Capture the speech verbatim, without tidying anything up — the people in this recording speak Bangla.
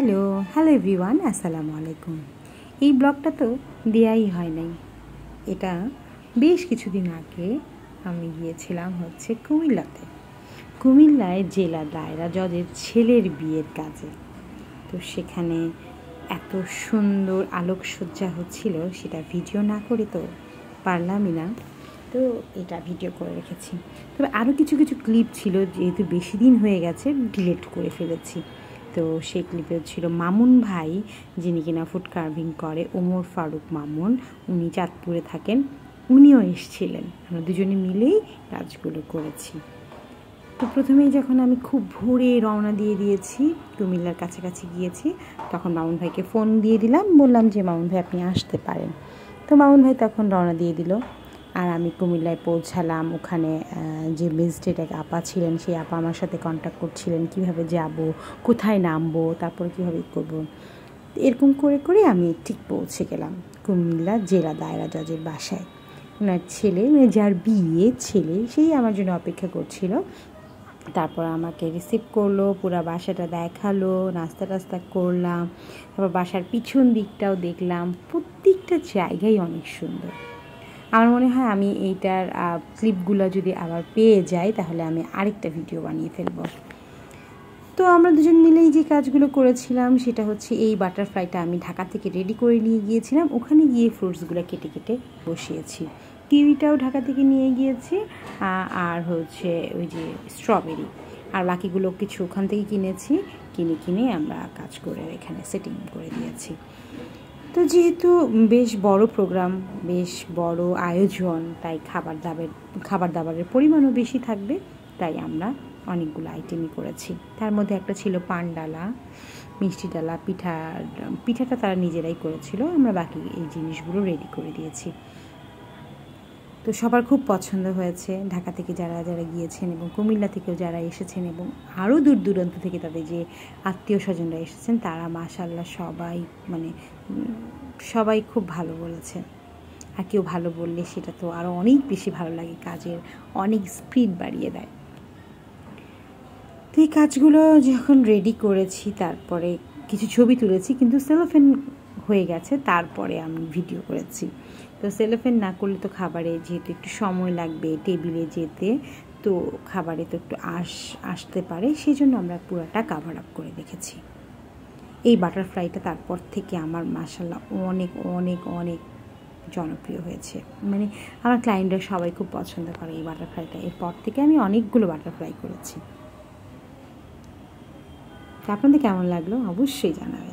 হ্যালো হ্যালো এভরিওয়ান, আসসালামু আলাইকুম। এই ব্লগটা তো দেয়াই হয় নাই। এটা বেশ কিছুদিন আগে আমি গিয়েছিলাম হচ্ছে কুমিল্লাতে। কুমিল্লায় জেলা দায়রা জজের ছেলের বিয়ের কাজে। তো সেখানে এত সুন্দর আলোকসজ্জা হচ্ছিল, সেটা ভিডিও না করে তো পারলামই না। তো এটা ভিডিও করে রেখেছি। তবে আরও কিছু কিছু ক্লিপ ছিল, যেহেতু বেশি দিন হয়ে গেছে ডিলিট করে ফেলেছি। তো সেই ক্লিপে ছিল মামুন ভাই, যিনি কিনা ফুড কার্ভিং করে, ওমর ফারুক মামুন, উনি চাঁদপুরে থাকেন, উনিও এসেছিলেন। আমরা দুজনে মিলেই কাজগুলো করেছি। তো প্রথমেই যখন আমি খুব ভোরে রওনা দিয়ে দিয়েছি, কুমিল্লার কাছাকাছি গিয়েছি, তখন মামুন ভাইকে ফোন দিয়ে দিলাম, বললাম যে মামুন ভাই আপনি আসতে পারেন। তো মামুন ভাই তখন রওনা দিয়ে দিল, আর আমি কুমিল্লায় পৌঁছালাম। ওখানে যে ম্যাজিস্ট্রেট এক আপা ছিলেন, সেই আপা আমার সাথে কন্ট্যাক্ট করছিলেন, কীভাবে যাব, কোথায় নামবো, তারপরে কীভাবে করবো। এরকম করে করে আমি ঠিক পৌঁছে গেলাম কুমিল্লা জেলা দায়রা জজের বাসায়। ওনার ছেলে, মানে যার বিয়ে ছেলে, সেই আমার জন্য অপেক্ষা করছিল। তারপর আমাকে রিসিভ করলো, পুরো বাসাটা দেখালো, নাস্তা টাস্তা করলাম, তারপর বাসার পিছন দিকটাও দেখলাম। প্রত্যেকটা জায়গাই অনেক সুন্দর। আমার মনে হয় আমি এইটার ক্লিপগুলো যদি আবার পেয়ে যাই, তাহলে আমি আরেকটা ভিডিও বানিয়ে ফেলব। তো আমরা দুজন মিলেই যে কাজগুলো করেছিলাম, সেটা হচ্ছে এই বাটারফ্লাইটা আমি ঢাকা থেকে রেডি করে নিয়ে গিয়েছিলাম। ওখানে গিয়ে ফ্রুটসগুলো কেটে কেটে বসিয়েছি। কিউইটাও ঢাকা থেকে নিয়ে গিয়েছি, আর হচ্ছে ওই যে স্ট্রবেরি, আর বাকিগুলো কিছু ওখান থেকে কিনেছি। কিনে কিনে আমরা কাজ করে এখানে সেটিং করে দিয়েছি। তো যেহেতু বেশ বড় প্রোগ্রাম, বেশ বড় আয়োজন, তাই খাবার দাবার খাবার দাবারের পরিমাণও বেশি থাকবে, তাই আমরা অনেকগুলো আইটেমই করেছি। তার মধ্যে একটা ছিল পান ডালা, মিষ্টি ডালা, পিঠা পিঠাটা তারা নিজেরাই করেছিল, আমরা বাকি এই জিনিসগুলো রেডি করে দিয়েছি। তো সবার খুব পছন্দ হয়েছে, ঢাকা থেকে যারা যারা গিয়েছেন এবং কুমিল্লা থেকেও যারা এসেছেন এবং আরও দূর দূরান্ত থেকে তাদের যে আত্মীয় স্বজনরা এসেছেন, তারা মাশাআল্লাহ সবাই মানে সবাই খুব ভালো বলেছে। আর কেউ ভালো বললে সেটা তো আরও অনেক বেশি ভালো লাগে, কাজের অনেক স্পিড বাড়িয়ে দেয়। তো এই কাজগুলো যখন রেডি করেছি, তারপরে কিছু ছবি তুলেছি, কিন্তু সেলোফেন হয়ে গেছে, তারপরে আমি ভিডিও করেছি। তো সেলোফেন না করলে তো খাবারে যেহেতু একটু সময় লাগবে টেবিলে যেতে, তো খাবারে তো একটু আশ আসতে পারে, সেই জন্য আমরা পুরোটা কাভার আপ করে রেখেছি। এই বাটারফ্লাইটা তারপর থেকে আমার মাশাআল্লাহ অনেক অনেক অনেক জনপ্রিয় হয়েছে। মানে আমার ক্লায়েন্টরা সবাই খুব পছন্দ করে এই বাটারফ্লাইটা। এরপর থেকে আমি অনেকগুলো বাটারফ্লাই করেছি। আপনাদের কেমন লাগলো অবশ্যই জানাবেন।